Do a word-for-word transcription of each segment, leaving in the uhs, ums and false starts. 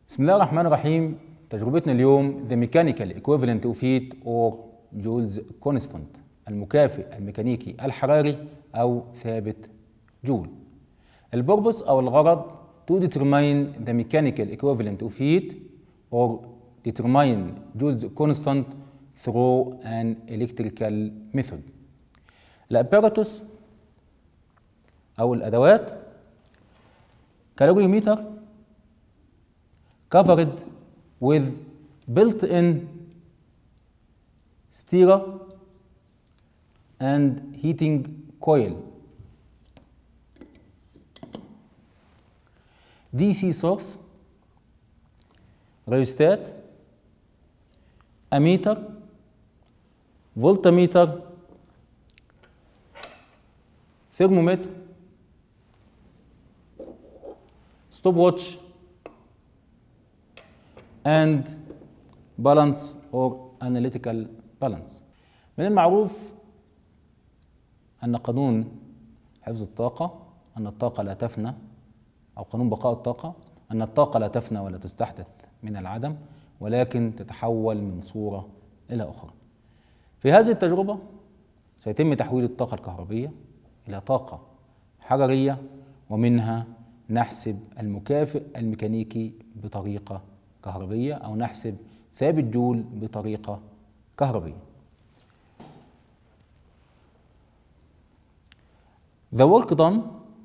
بسم الله الرحمن الرحيم. تجربتنا اليوم The Mechanical Equivalent of Heat or Joule's Constant، المكافئ الميكانيكي الحراري أو ثابت جول. البربس أو الغرض to determine the mechanical equivalent of heat or determine Joule's constant through an electrical method. الأباراتوس أو الأدوات calorimeter covered with built-in stirrer and heating coil, D C source, rheostat, ammeter, voltmeter, thermometer, stopwatch, and balance or analytical balance. من المعروف أن قانون حفظ الطاقة أن الطاقة لا تفنى، أو قانون بقاء الطاقة أن الطاقة لا تفنى ولا تستحدث من العدم، ولكن تتحول من صورة إلى أخرى. في هذه التجربة سيتم تحويل الطاقة الكهربية إلى طاقة حرارية، ومنها نحسب المكافئ الميكانيكي بطريقة كهربية أو نحسب ثابت جول بطريقة كهربية. The work done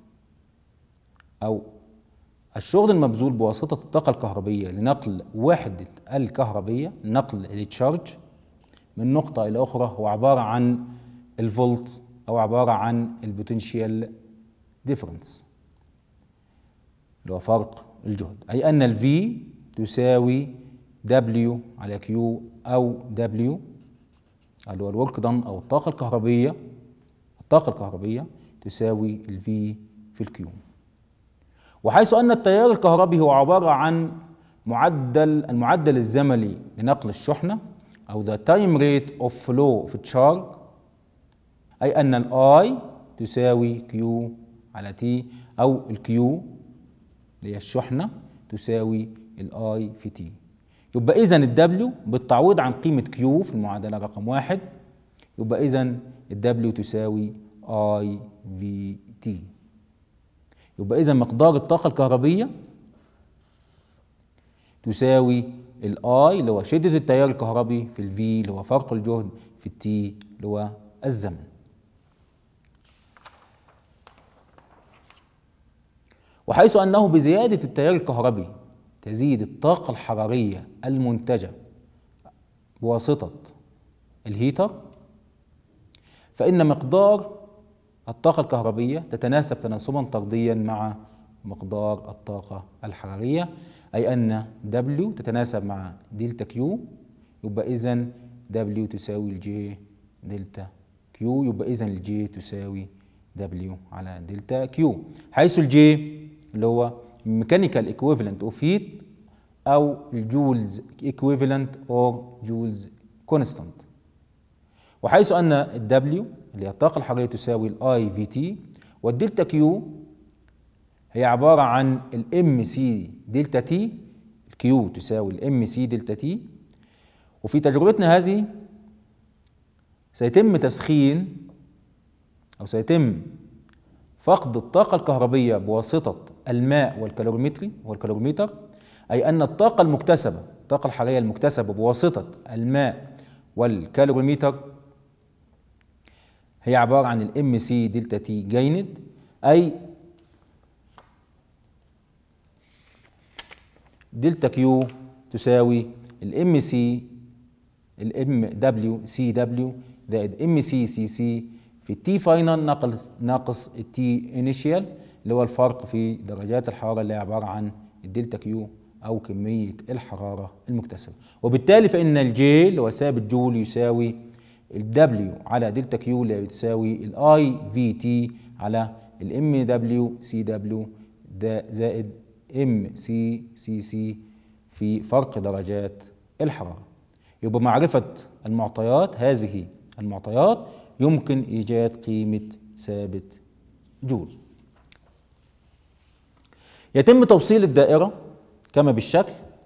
أو الشغل المبذول بواسطة الطاقة الكهربية لنقل وحدة الكهربية، نقل التشارج من نقطة إلى أخرى، هو عبارة عن الفولت أو عبارة عن البوتنشال ديفرنس اللي هو فرق الجهد، أي أن ال V تساوي W على Q أو W اللي هو الورك دان أو الطاقة الكهربية. الطاقة الكهربية تساوي ال V في ال Q، وحيث أن التيار الكهربي هو عبارة عن معدل المعدل الزمني لنقل الشحنة أو the time rate of flow of charge، أي أن ال I تساوي Q على T أو ال Q اللي هي الشحنة تساوي ال I في T. يبقى إذن ال W بالتعويض عن قيمة Q في المعادلة رقم واحد، يبقى إذن ال W تساوي I في T. يبقى إذن مقدار الطاقة الكهربية تساوي ال I اللي هو شدة التيار الكهربي في ال V اللي هو فرق الجهد في ال T اللي هو الزمن. وحيث أنه بزيادة التيار الكهربي تزيد الطاقة الحرارية المنتجة بواسطة الهيتر، فإن مقدار الطاقة الكهربية تتناسب تناسبا طرديا مع مقدار الطاقة الحرارية، أي أن W تتناسب مع دلتا Q، يبقى إذن W تساوي الجي دلتا Q، يبقى إذن الجي تساوي W على دلتا Q، حيث الجي اللي هو mechanical equivalent of heat أو الجولز equivalent or جولز constant، وحيث أن ال W اللي هي الطاقة الحرارية تساوي ال I في T، والدلتا Q هي عبارة عن ال M C دلتا T، ال Q تساوي ال M C دلتا T. وفي تجربتنا هذه سيتم تسخين أو سيتم فقد الطاقة الكهربية بواسطة الماء والكالوريمتري والكالوريمتر، أي أن الطاقة المكتسبة الطاقة الحرارية المكتسبة بواسطة الماء والكالوريمتر هي عبارة عن ال M C دلتا T جيند، أي دلتا Q تساوي ال M C ال M W C W زائد M C C C في التي فاينل ناقص ناقص التي انيشيال اللي هو الفرق في درجات الحراره اللي هي عباره عن الدلتا كيو او كميه الحراره المكتسبه. وبالتالي فان الجي اللي هو ثابت جول يساوي الدبليو على دلتا كيو اللي بتساوي الاي في تي على الام دبليو سي دبليو زائد ام سي سي سي في فرق درجات الحراره. يبقى معرفه المعطيات هذه المعطيات يمكن إيجاد قيمة ثابت جول. يتم توصيل الدائرة كما بالشكل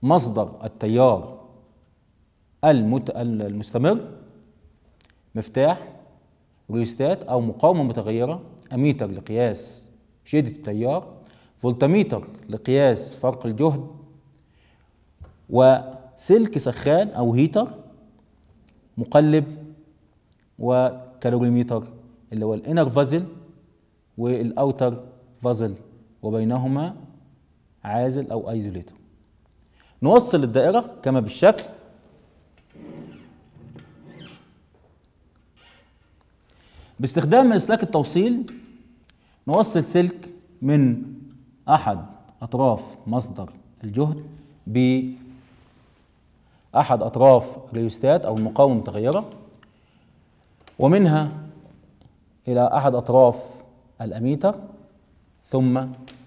مصدر التيار المت... المستمر، مفتاح، ريوستات أو مقاومة متغيرة، أميتر لقياس شدة التيار، فولتميتر لقياس فرق الجهد، وسلك سخان أو هيتر، مقلب، وكالوريميتر اللي هو الانر فازل والاوتر فازل، وبينهما عازل او ايزوليتر. نوصل الدائرة كما بالشكل. باستخدام مسلاك التوصيل نوصل سلك من احد اطراف مصدر الجهد باحد اطراف الريوستات او المقاومة المتغيرة، ومنها إلى أحد أطراف الأميتر، ثم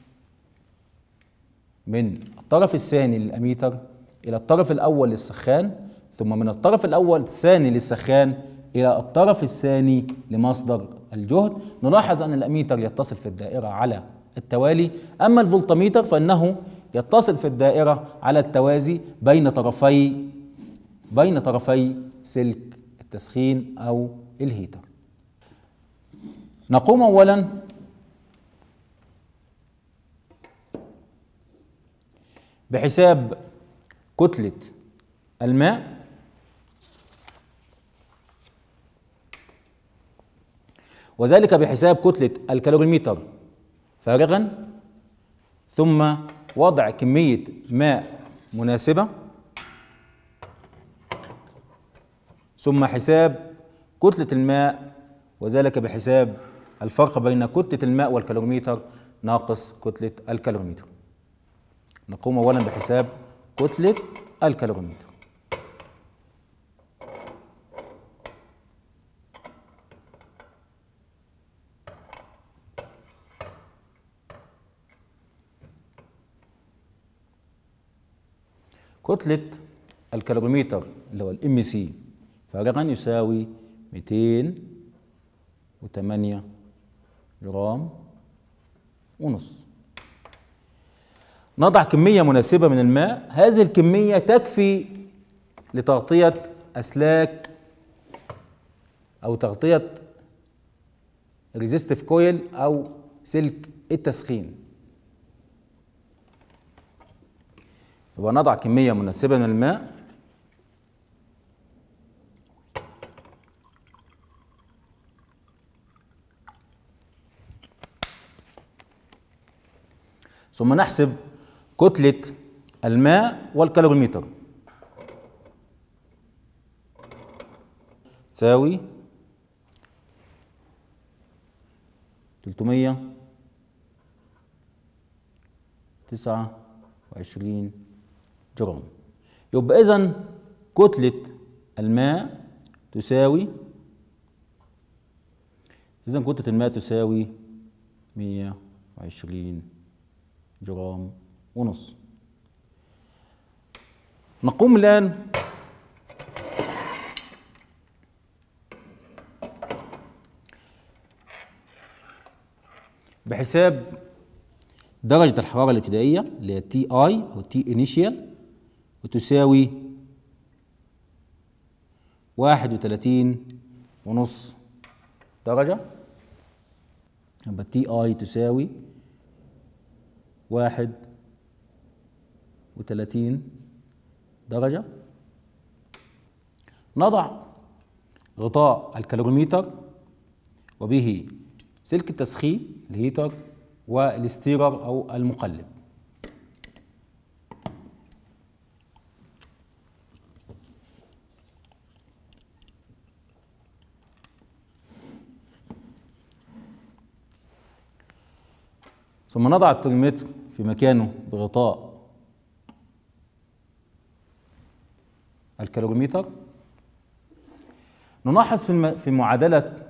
من الطرف الثاني للأميتر إلى الطرف الأول للسخان، ثم من الطرف الأول الثاني للسخان إلى الطرف الثاني لمصدر الجهد. نلاحظ أن الأميتر يتصل في الدائرة على التوالي، أما الفولتميتر فإنه يتصل في الدائرة على التوازي بين طرفي بين طرفي سلك التسخين أو الهيتر. نقوم أولا بحساب كتلة الماء، وذلك بحساب كتلة الكالوريميتر فارغا، ثم وضع كمية ماء مناسبة، ثم حساب كتلة الماء، وذلك بحساب الفرق بين كتلة الماء والكالوريميتر ناقص كتلة الكالوريميتر. نقوم أولا بحساب كتلة الكالوريميتر. كتلة الكالوريميتر اللي هو الام سي فارغا يساوي مئتين وثمانية جرام ونص. نضع كمية مناسبة من الماء، هذه الكمية تكفي لتغطية أسلاك أو تغطية ريزيستيف كويل أو سلك التسخين. يبقى نضع كمية مناسبة من الماء، ثم نحسب كتلة الماء والكالوريميتر تساوي ثلاثمئة وتسعة وعشرين جرام. يبقى إذن كتلة الماء تساوي إذن كتلة الماء تساوي مئة وعشرين جرام ونص. نقوم الآن بحساب درجة الحرارة الابتدائية اللي هي تي اي أو تي انيشيال، وتساوي واحد وثلاثين ونص درجة. يبقى تي اي تساوي واحد وثلاثين درجة. نضع غطاء الكالوريميتر وبه سلك التسخين الهيتر والستيرر أو المقلب. ثم نضع الترمومتر في مكانه بغطاء الكالوريميتر. نلاحظ في في معادلة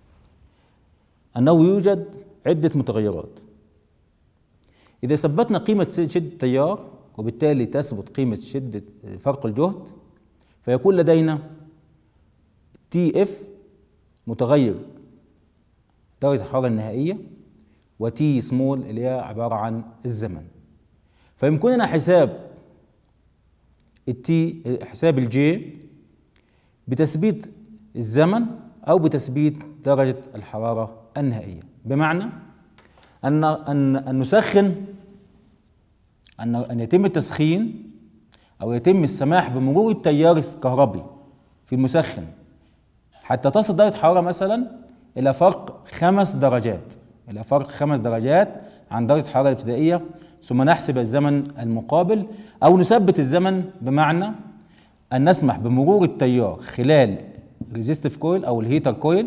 أنه يوجد عدة متغيرات. إذا ثبتنا قيمة شدة التيار وبالتالي تثبت قيمة شدة فرق الجهد، فيكون لدينا تي اف متغير درجة الحرارة النهائية، وتي سمول اللي هي عبارة عن الزمن. فيمكننا حساب التي حساب الجي بتثبيت الزمن أو بتثبيت درجة الحرارة النهائية. بمعنى أن أن أن نسخن أن أن يتم التسخين أو يتم السماح بمرور التيار الكهربي في المسخن حتى تصل درجة الحرارة مثلا إلى فرق خمس درجات إلى فرق خمس درجات عن درجة الحرارة الابتدائية، ثم نحسب الزمن المقابل أو نثبت الزمن، بمعنى أن نسمح بمرور التيار خلال الريزيستيف كويل أو الهيتر كويل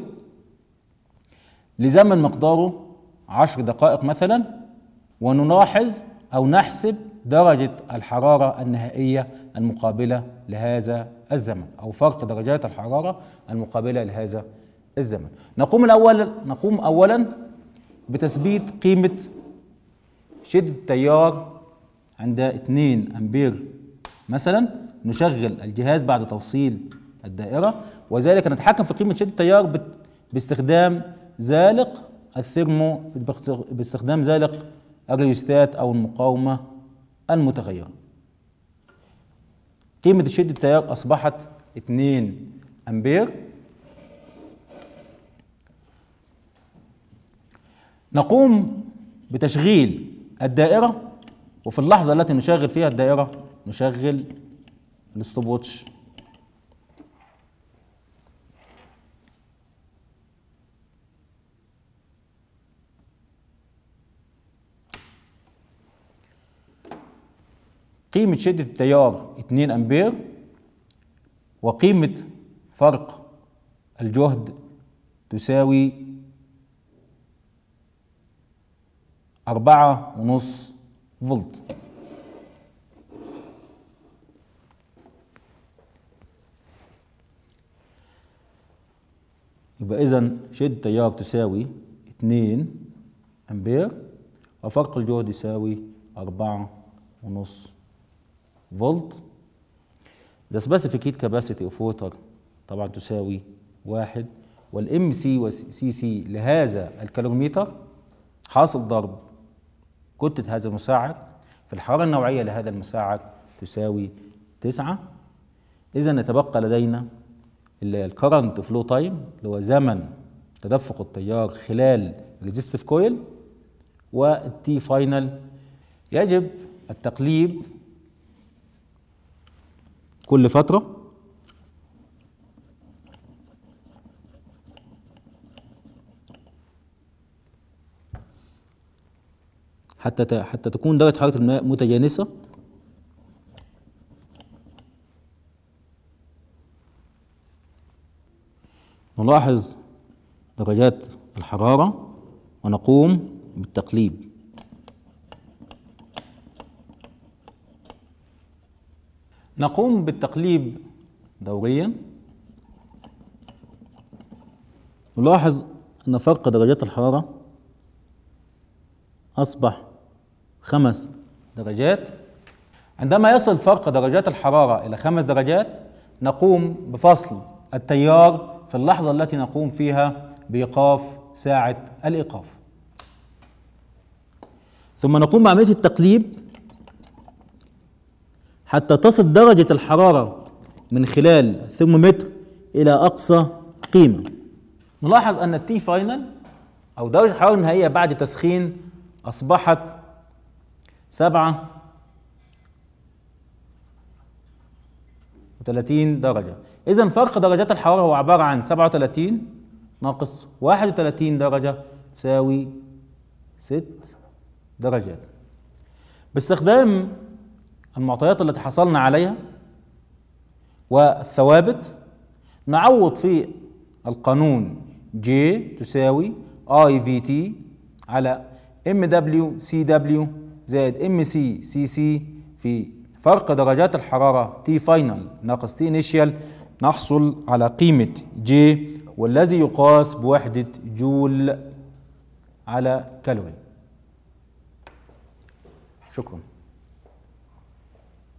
لزمن مقداره عشر دقائق مثلا، ونلاحظ أو نحسب درجة الحرارة النهائية المقابلة لهذا الزمن أو فرق درجات الحرارة المقابلة لهذا الزمن. نقوم الأول نقوم أولا بتثبيت قيمة شدة التيار عند اثنين أمبير مثلا. نشغل الجهاز بعد توصيل الدائرة، وذلك نتحكم في قيمة شدة التيار باستخدام زالق الثيرمو باستخدام زالق الريوستات أو المقاومة المتغيرة. قيمة شدة التيار أصبحت اثنين أمبير. نقوم بتشغيل الدائرة، وفي اللحظة التي نشغل فيها الدائرة نشغل الستوب ووتش. قيمة شدة التيار اثنين أمبير، وقيمة فرق الجهد تساوي أربعة ونص فولت. يبقى إذن شدة التيار تساوي اثنين أمبير وفرق الجهد يساوي أربعة ونص فولت. The specific heat capacity of water طبعا تساوي واحد، والام سي والسي سي لهذا الكالوريمتر حاصل ضرب كتلة هذا المساعد في الحرارة النوعية لهذا المساعد تساوي تسعة. إذا يتبقى لدينا الكرنت فلو تايم اللي هو زمن تدفق التيار خلال الريزيستيف كويل، والتي فاينل. يجب التقليب كل فترة حتى حتى تكون درجة حرارة الماء متجانسة. نلاحظ درجات الحرارة ونقوم بالتقليب. نقوم بالتقليب دوريا. نلاحظ أن فرق درجات الحرارة أصبح خمس درجات. عندما يصل فرق درجات الحرارة إلى خمس درجات نقوم بفصل التيار في اللحظة التي نقوم فيها بإيقاف ساعة الإيقاف، ثم نقوم بعملية التقليب حتى تصل درجة الحرارة من خلال الثرمومتر إلى أقصى قيمة. نلاحظ أن التي فاينل أو درجة الحرارة النهائية بعد تسخين أصبحت سبعة وثلاثين درجة. إذن فرق درجات الحرارة هو عبارة عن سبعة وثلاثين ناقص واحد وثلاثين درجة تساوي ست درجات. باستخدام المعطيات التي حصلنا عليها والثوابت نعوض في القانون J تساوي I في تي على ام دبليو سي دبليو زائد ام سي سي سي في فرق درجات الحرارة T فاينل ناقص T انيشيال، نحصل على قيمة J والذي يقاس بوحدة جول على كالوري. شكرا.